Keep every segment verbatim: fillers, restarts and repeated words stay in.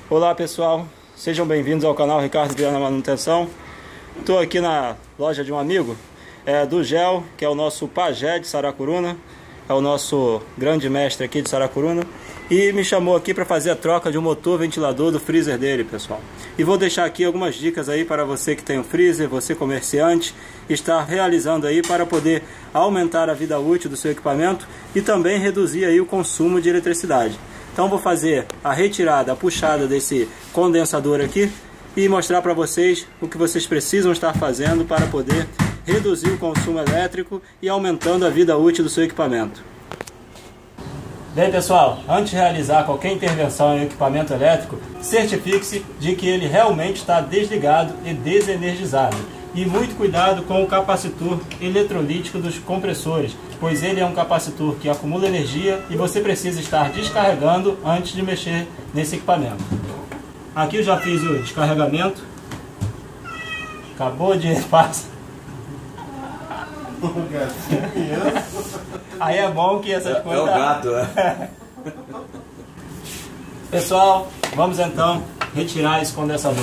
Olá pessoal, sejam bem-vindos ao canal Ricardo Viana Manutenção. Estou aqui na loja de um amigo, é, do Gel, que é o nosso pajé de Saracuruna, é o nosso grande mestre aqui de Saracuruna, e me chamou aqui para fazer a troca de um motor ventilador do freezer dele, pessoal. E vou deixar aqui algumas dicas aí para você que tem um freezer, você comerciante, estar realizando aí para poder aumentar a vida útil do seu equipamento e também reduzir aí o consumo de eletricidade. Então vou fazer a retirada, a puxada desse condensador aqui e mostrar para vocês o que vocês precisam estar fazendo para poder reduzir o consumo elétrico e aumentando a vida útil do seu equipamento. Bem pessoal, antes de realizar qualquer intervenção em equipamento elétrico, certifique-se de que ele realmente está desligado e desenergizado. E muito cuidado com o capacitor eletrolítico dos compressores, pois ele é um capacitor que acumula energia e você precisa estar descarregando antes de mexer nesse equipamento. Aqui eu já fiz o descarregamento. Acabou de passar. Aí é bom que essas é, coisas... É o gato, é. Pessoal, vamos então retirar esse condensador.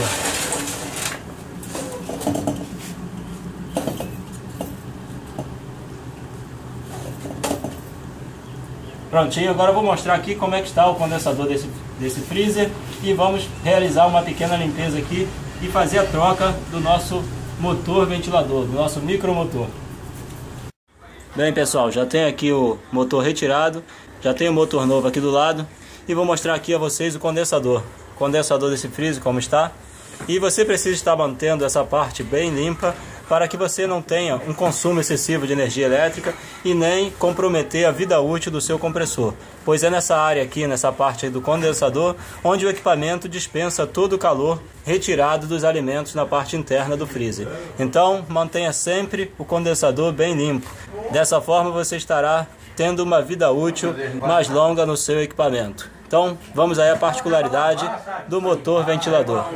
Prontinho, agora eu vou mostrar aqui como é que está o condensador desse, desse freezer e vamos realizar uma pequena limpeza aqui e fazer a troca do nosso motor ventilador, do nosso micromotor. Bem pessoal, já tem aqui o motor retirado, já tem o motor novo aqui do lado e vou mostrar aqui a vocês o condensador. O condensador desse freezer como está. E você precisa estar mantendo essa parte bem limpa para que você não tenha um consumo excessivo de energia elétrica e nem comprometer a vida útil do seu compressor, pois é nessa área aqui, nessa parte aí do condensador, onde o equipamento dispensa todo o calor retirado dos alimentos na parte interna do freezer. Então mantenha sempre o condensador bem limpo, dessa forma você estará tendo uma vida útil mais longa no seu equipamento. Então vamos aí à particularidade do motor ventilador.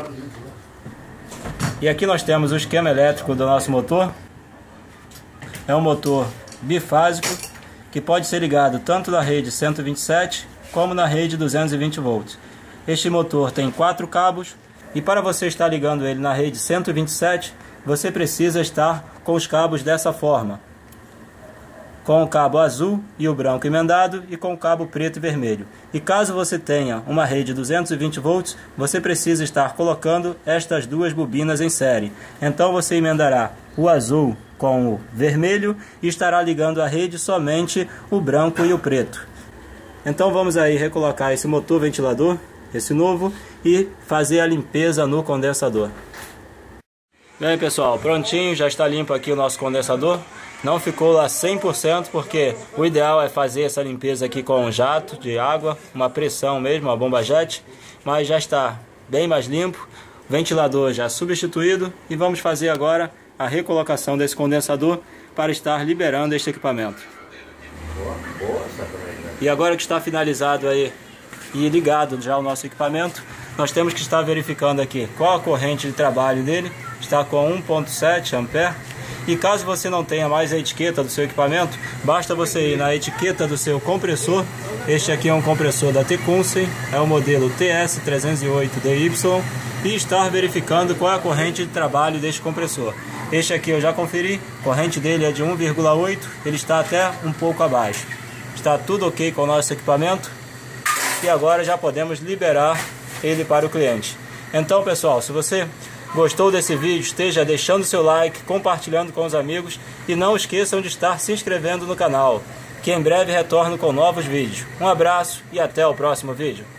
E aqui nós temos o esquema elétrico do nosso motor. É um motor bifásico que pode ser ligado tanto na rede cento e vinte e sete como na rede duzentos e vinte volts. Este motor tem quatro cabos e para você estar ligando ele na rede cento e vinte e sete você precisa estar com os cabos dessa forma, com o cabo azul e o branco emendado e com o cabo preto e vermelho. E caso você tenha uma rede duzentos e vinte volts, você precisa estar colocando estas duas bobinas em série. Então você emendará o azul com o vermelho e estará ligando a rede somente o branco e o preto. Então vamos aí recolocar esse motor ventilador, esse novo, e fazer a limpeza no condensador. Bem pessoal, prontinho, já está limpo aqui o nosso condensador. Não ficou lá cem por cento porque o ideal é fazer essa limpeza aqui com um jato de água, uma pressão mesmo, uma bomba jet, mas já está bem mais limpo, o ventilador já substituído e vamos fazer agora a recolocação desse condensador para estar liberando este equipamento. E agora que está finalizado aí e ligado já o nosso equipamento, nós temos que estar verificando aqui qual a corrente de trabalho dele, está com um ponto sete amperes. E caso você não tenha mais a etiqueta do seu equipamento, basta você ir na etiqueta do seu compressor. Este aqui é um compressor da Tecumseh, é o modelo T S trezentos e oito D Y, e estar verificando qual é a corrente de trabalho deste compressor. Este aqui eu já conferi, a corrente dele é de um vírgula oito, ele está até um pouco abaixo. Está tudo ok com o nosso equipamento e agora já podemos liberar ele para o cliente. Então pessoal, se você gostou desse vídeo, esteja deixando seu like, compartilhando com os amigos e não esqueçam de estar se inscrevendo no canal, que em breve retorno com novos vídeos. Um abraço e até o próximo vídeo.